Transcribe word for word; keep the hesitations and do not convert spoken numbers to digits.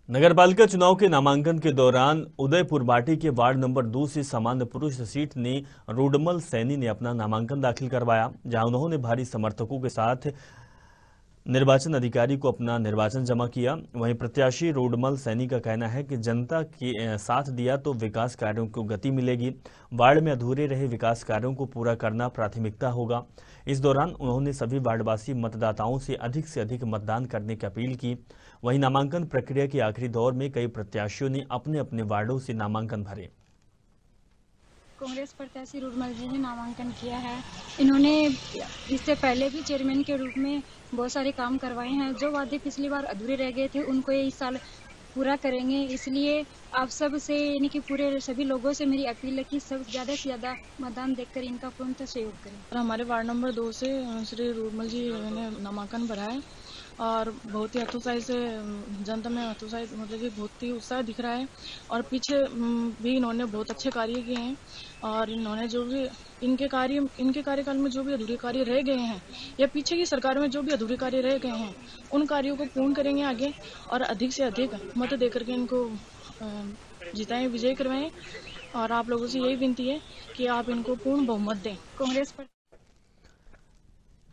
नगरपालिका चुनाव के नामांकन के दौरान उदयपुर बाटी के वार्ड नंबर दो से सामान्य पुरुष सीट ने रोडमल सैनी ने अपना नामांकन दाखिल करवाया, जहां उन्होंने भारी समर्थकों के साथ निर्वाचन अधिकारी को अपना निर्वाचन जमा किया। वहीं प्रत्याशी रोडमल सैनी का कहना है कि जनता के साथ दिया तो विकास कार्यों को गति मिलेगी। वार्ड में अधूरे रहे विकास कार्यों को पूरा करना प्राथमिकता होगा। इस दौरान उन्होंने सभी वार्डवासी मतदाताओं से अधिक से अधिक मतदान करने की अपील की। वहीं नामांकन प्रक्रिया के आखिरी दौर में कई प्रत्याशियों ने अपने अपने वार्डों से नामांकन भरे। कांग्रेस प्रत्याशी रोडमल जी ने नामांकन किया है। इन्होंने इससे पहले भी चेयरमैन के रूप में बहुत सारे काम करवाए हैं। जो वादे पिछली बार अधूरे रह गए थे उनको ये इस साल पूरा करेंगे। इसलिए आप सब से यानी कि पूरे सभी लोगों से मेरी अपील है कि सब ज़्यादा से ज़्यादा मतदान देकर इनका पूर्णतः सहयोग करें। और हमारे वार्ड नंबर दो से श्री रोडमल जी ने नामांकन भरा है और बहुत ही हतोत्साही से जनता में हतोत्साही मतलब कि बहुत ही उत्साह दिख रहा है। और पीछे भी इन्होंने बहुत अच्छे कार्य किए हैं और इन्होंने जो भी इनके कार्य इनके कार्यकाल में जो भी अधूरे कार्य रह गए हैं या पीछे की सरकार में जो भी अधूरे कार्य रह गए हैं उन कार्यों को पूर्ण करेंगे आगे और अधिक से अधिक मत दे करके इनको जिताएं, विजय करवाएं। और आप लोगों से यही विनती है कि आप इनको पूर्ण बहुमत दें। कांग्रेस पर